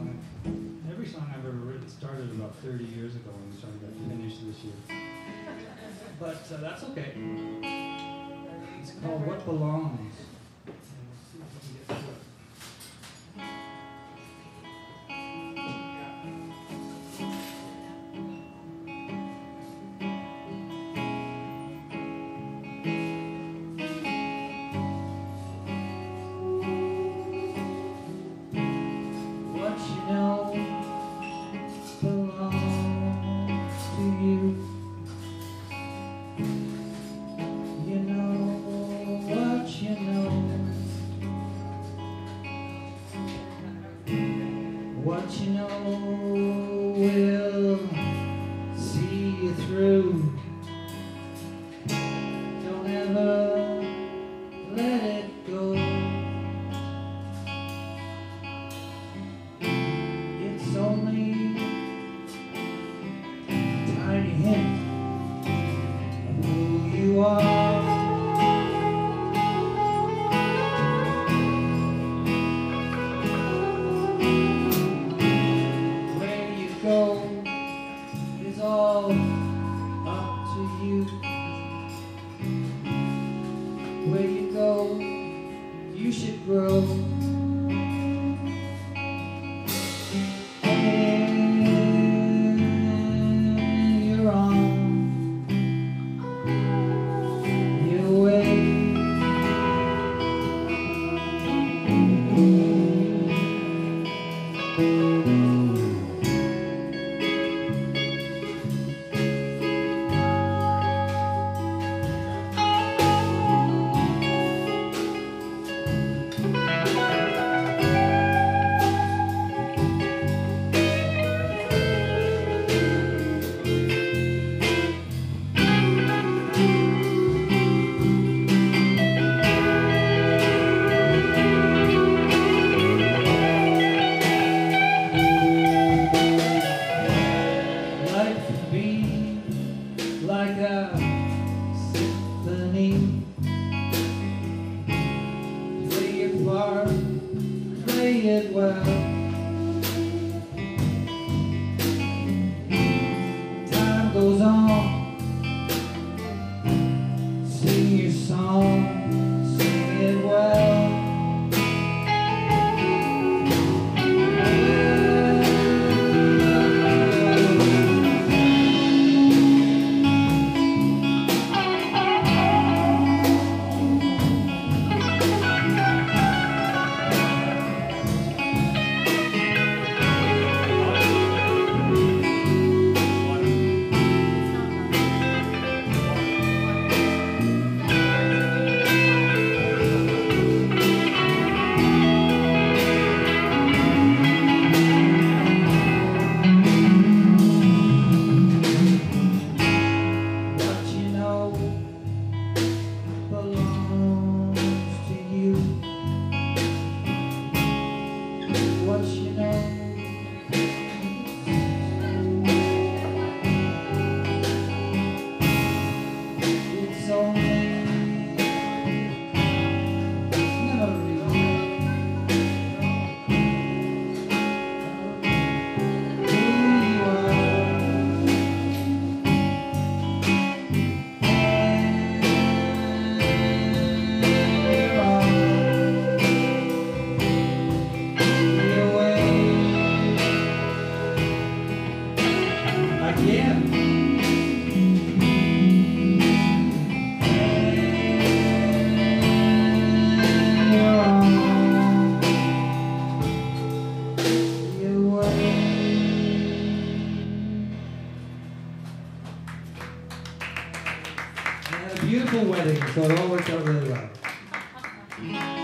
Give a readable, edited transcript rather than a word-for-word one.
song. Every song I've ever written started about 30 years ago and started to finish this year. But that's okay. It's called What Belongs. And we'll see if we can get through it. What you know will see you through. Don't ever let it go. It's only a tiny hint of who you are. Is all up to you. Where you go, you should grow. And you're on your way. Like a symphony, play your part, play it well. Time goes on, sing your song, sing it well. Beautiful wedding, so it all worked out really well.